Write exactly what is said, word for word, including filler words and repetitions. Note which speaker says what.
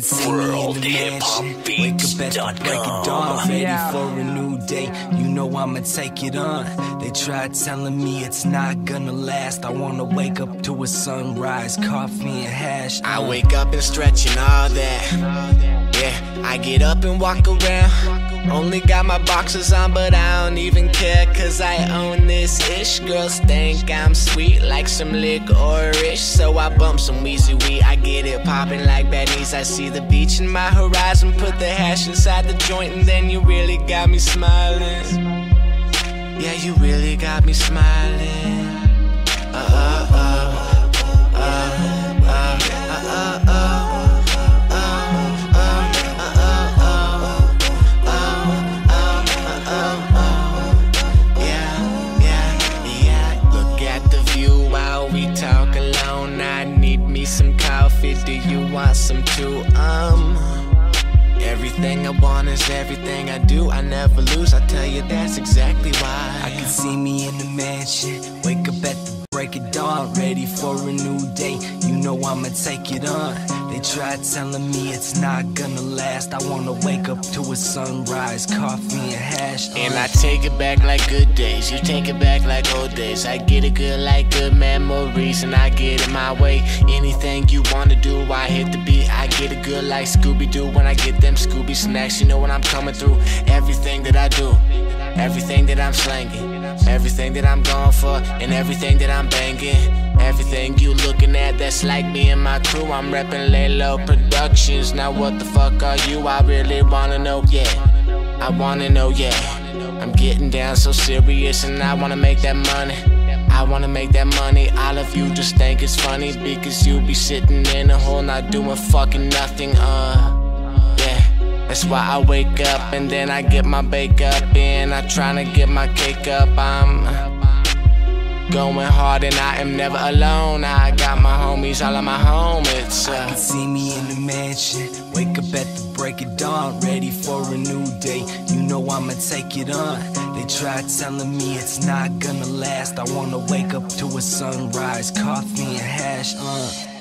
Speaker 1: World Hip Hop Beats dot com.
Speaker 2: Ready for a new day, you know I'ma take it on. They tried telling me it's not gonna last. I wanna wake up to a sunrise, coffee and hash.
Speaker 3: I wake up and stretch and all that. Yeah, I get up and walk around. Only got my boxers on, but I don't even care, cause I own this ish. Girls think I'm sweet like some licorice, so I bump some Weezy weed. I get it poppin' like baddies. I see the beach in my horizon, put the hash inside the joint, and then you really got me smiling. Yeah, you really got me smiling. Uh uh uh uh uh uh uh uh. Some coffee, do you want some too? Um, everything I want is everything I do. I never lose, I tell you that's exactly why.
Speaker 2: I can see me in the mansion, wake up at the break of dawn, ready for a new day, you know I'ma take it on. They tried telling me it's not gonna last. I wanna wake up to a sunrise, coffee and hash. Uh.
Speaker 3: And I take it back like good days, you take it back like old days. I get it good like good memories, and I get it my way. Anything you wanna do, I hit the beat. I get it good like Scooby-Doo when I get them Scooby snacks. You know when I'm coming through. Everything that I do, everything that I'm slanging, everything that I'm going for, and everything that I'm banging. Everything you looking at, that's like me and my crew. I'm reppin' Laylo Productions. Now what the fuck are you? I really wanna know, yeah. I wanna know, yeah. I'm getting down so serious, and I wanna make that money. I wanna make that money. All of you just think it's funny, because you be sitting in a hole not doing fucking nothing, uh Yeah, that's why I wake up and then I get my bake up in. I tryna get my cake up, I'm going hard and I am never alone. I got my homies all on my home. It's uh
Speaker 2: I can see me in the mansion, wake up at the break of dawn, ready for a new day, you know I'ma take it on. They tried telling me it's not gonna last. I wanna wake up to a sunrise, coffee and hash. Uh